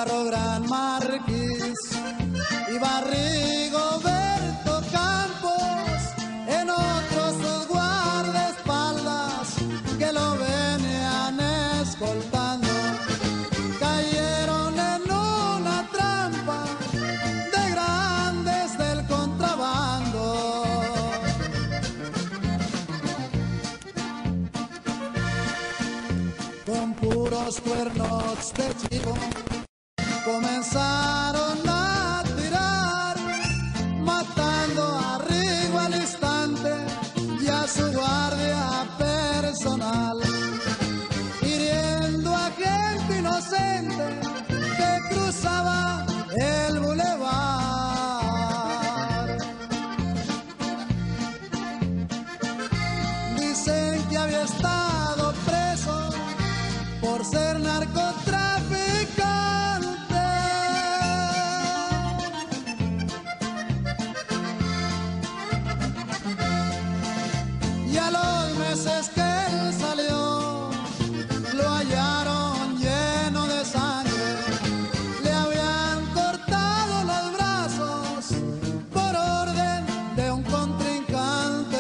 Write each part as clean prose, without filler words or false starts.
Navarro Gran Marquis y Rigoberto Campos, en otros sus guardaespaldas que lo venían escoltando, cayeron en una trampa de grandes del contrabando. Con puros cuernos de chivo comenzaron a tirar, matando a Rigo al instante y a su guardia personal, hiriendo a gente inocente que cruzaba el bulevar. Dicen que había estado preso por ser narcotraficante, y a los meses que él salió lo hallaron lleno de sangre. Le habían cortado los brazos por orden de un contrincante.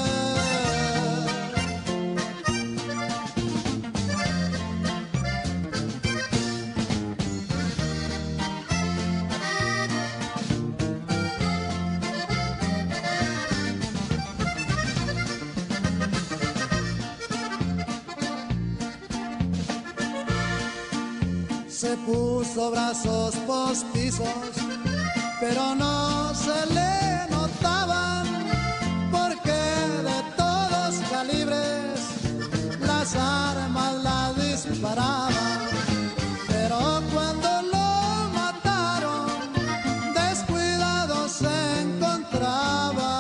Se puso brazos postizos, pero no se le notaban, porque de todos calibres las armas las disparaban. Pero cuando lo mataron, descuidado se encontraba.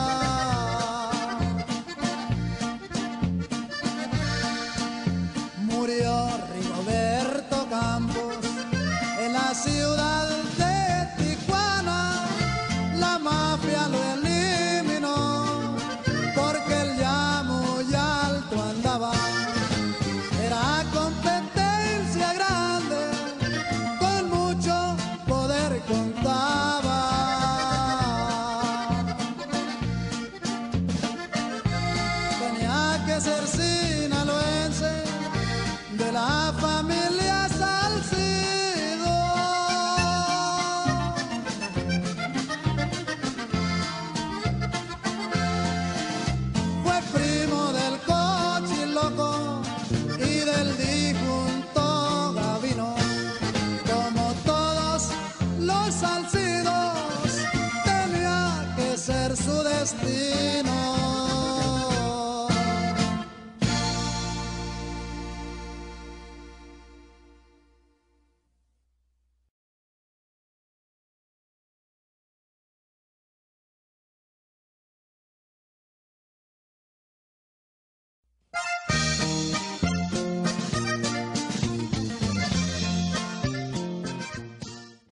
Murió Rigoberto Campos en la ciudad de Tijuana. La mafia lo eliminó porque él ya muy alto andaba. Era competencia grande, con mucho poder contaba. Tenía que ser sinaloense, de la familia Salcido. Fue primo del Cochiloco y del difunto Gavino. Como todos los Salcidos, tenía que ser su destino.